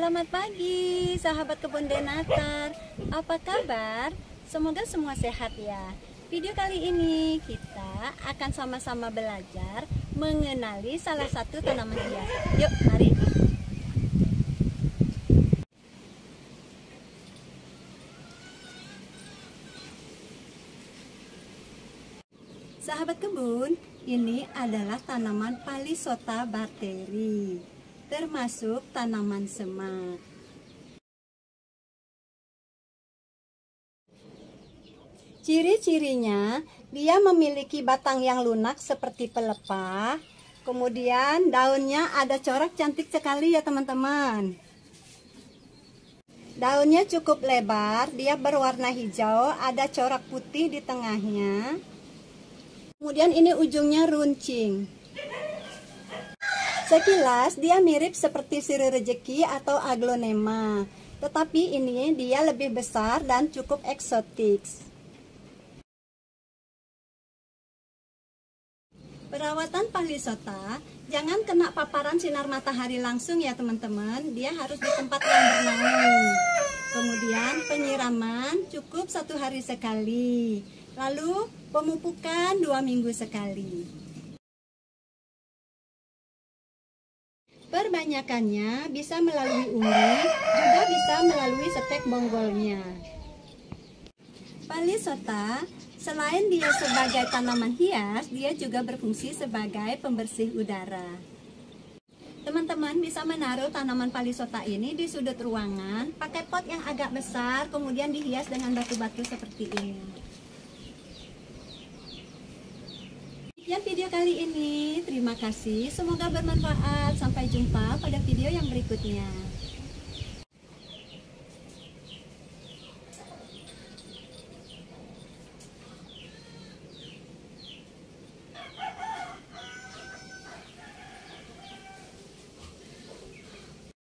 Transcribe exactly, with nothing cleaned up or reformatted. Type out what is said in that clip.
Selamat pagi, sahabat kebun Denatar. Apa kabar? Semoga semua sehat ya. Video kali ini kita akan sama-sama belajar mengenali salah satu tanaman hias. Yuk, mari. Sahabat kebun, ini adalah tanaman Palisota barteri, termasuk tanaman semak. Ciri-cirinya, dia memiliki batang yang lunak seperti pelepah. Kemudian daunnya ada corak cantik sekali ya teman-teman. Daunnya cukup lebar, dia berwarna hijau, ada corak putih di tengahnya. Kemudian ini ujungnya runcing. Sekilas dia mirip seperti sirih rejeki atau aglonema, tetapi ini dia lebih besar dan cukup eksotik. Perawatan Palisota, jangan kena paparan sinar matahari langsung ya teman-teman, dia harus di tempat yang bernaung. Kemudian penyiraman cukup satu hari sekali, lalu pemupukan dua minggu sekali. Perbanyakannya bisa melalui umbi, juga bisa melalui stek bonggolnya. Palisota, selain dia sebagai tanaman hias, dia juga berfungsi sebagai pembersih udara. Teman-teman bisa menaruh tanaman Palisota ini di sudut ruangan, pakai pot yang agak besar, kemudian dihias dengan batu-batu seperti ini. Sekian video kali ini, terima kasih, semoga bermanfaat. Sampai jumpa pada video yang berikutnya.